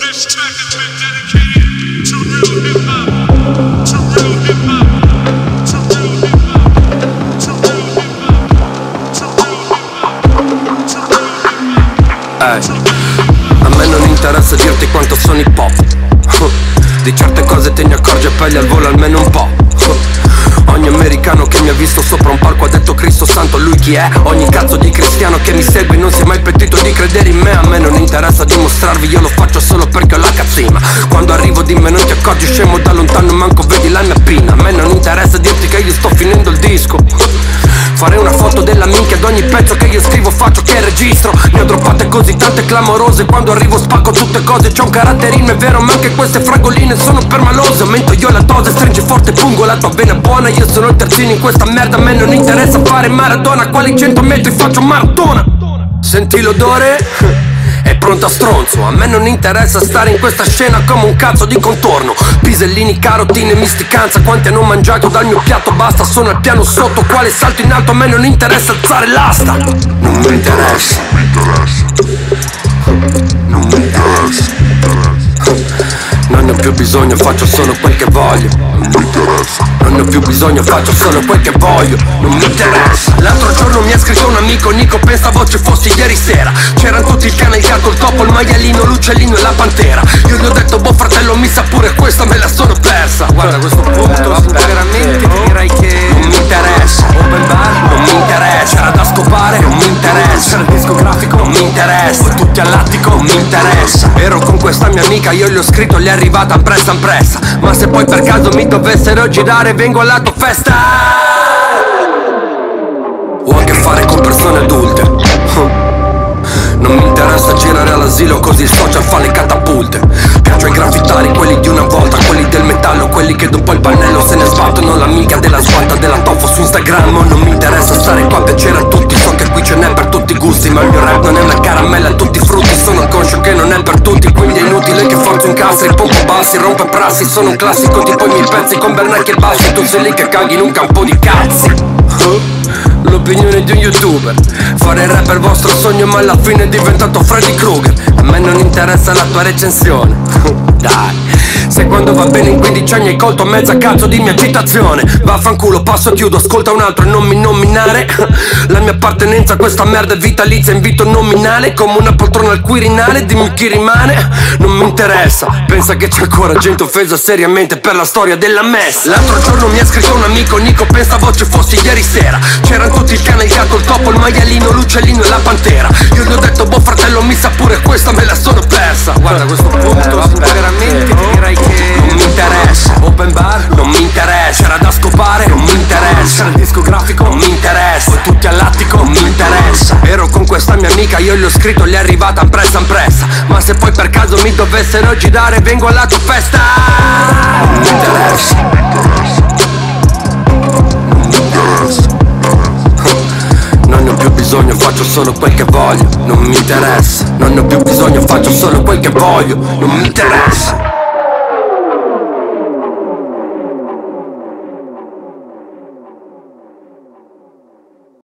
This track has been dedicated to real hip-hop, to real hip-hop, to real hip-hop, to real hip-hop, to real hip-hop, to real hip-hop. A me non interessa dirti quanto sono hip hop. Di certe cose te ne accorgi e pegli al volo almeno un po'. Ogni americano che mi ha visto sopra un palco ha detto Cristo santo, lui chi è? Ogni cazzo di cristiano che mi segue non si è mai pentito di credere in me. A me non interessa dimostrarvi, io lo faccio solo perché ho la cazzima. Quando arrivo di me non ti accorgi, scemo da lontano, manco vedi la mia pinna. A me non interessa dirti che io sto finendo il disco. Farei una foto della minchia ad ogni pezzo che io scrivo, faccio che registro. Ne ho droppate così tante clamorose, quando arrivo spacco tutte cose. C'ho un caratterino, è vero, ma anche queste fragoline sono permalose. Aumento io la dose, stringi forte, pungo la tua vena buona. Io sono il terzino in questa merda, a me non interessa fare Maradona. Quali 100 metri faccio maratona. Senti l'odore? È pronta stronzo, a me non interessa stare in questa scena come un cazzo di contorno. Pisellini, carotine, misticanza, quanti hanno mangiato dal mio piatto, basta, sono al piano sotto, quale salto in alto, a me non interessa alzare l'asta. Non mi interessa, non mi interessa. Non ne ho più bisogno, faccio solo quel che voglio. Non mi interessa. Non ne ho più bisogno, faccio solo quel che voglio. Non mi interessa. L'altro giorno mi ha scritto un amico, Nico, pensavo ci fossi ieri sera. C'erano tutti il cane, il gatto, il topo, il maialino, l'uccellino e la pantera. Io gli ho detto, boh fratello, mi sa pure questa, me la sono persa. Guarda, a questo punto sinceramente ti direi che non mi interessa. Open bar, non mi interessa. C'era da scopare, non mi interessa. C'era il discografico, non mi interessa. Poi tutti all'attico, non mi interessa. Ero con questa mia amica, io gli ho scritto, gli è arrivata impressa. Ma se poi per caso mi dovessero girare, vengo alla tua festa. Ho a che fare con persone adulte. Non mi interessa girare all'asilo così il social fa le catapulte. Piace ai graffitari, quelli di una volta, quelli del metallo, quelli che dopo il pannello se ne sbattono l'amica della sguarda della toffo su Instagram. Non mi interessa stare qua a piacere a tutti, so che qui ce n'è per tutti i gusti, ma il mio rap non è una caramella a tutti i frutti. Sono conscio che non è per tutti, quindi è inutile che forzo incastri, pompo bassi, rompe prassi. Sono un classico tipo i miei pezzi con Bernacchi e bassi. Tu sei lì che caghi in un campo di cazzi. L'opinione di un youtuber, fare rap è il vostro sogno ma alla fine è diventato Freddy Krueger. A me non interessa la tua recensione. Dai, se quando va bene in 15 anni hai colto mezza cazzo di mia citazione. Vaffanculo, passo, chiudo, ascolta un altro e non mi nominare. La mia appartenenza a questa merda è vitalizia, invito nominale come una poltrona al Quirinale. Dimmi chi rimane, non mi interessa. Pensa che c'è ancora gente offesa seriamente per la storia della messa. L'altro giorno mi ha scritto un amico, Nico, pensavo ci fossi ieri sera. C'erano tutti il cane, il gatto, il topo, il maialino, l'uccellino e la pantera. Io gli ho detto, boh fratello, mi sa pure questa, me la sono persa. Guarda, a questo punto sinceramente ti direi che non mi interessa. Open bar, non mi interessa. C'era da scopare, non mi interessa. C'era il discografico, non mi interessa. Poi tutti all'attico, non mi interessa. Ero con questa mia amica, io gli ho scritto, gli è arrivata impressa. Ma se poi per caso mi dovessero girare, vengo alla tua festa. Non mi interessa. Non mi interessa. Non ne ho più bisogno, faccio solo quel che voglio. Non mi interessa. Non ne ho più bisogno, faccio solo quel che voglio. Non mi interessa.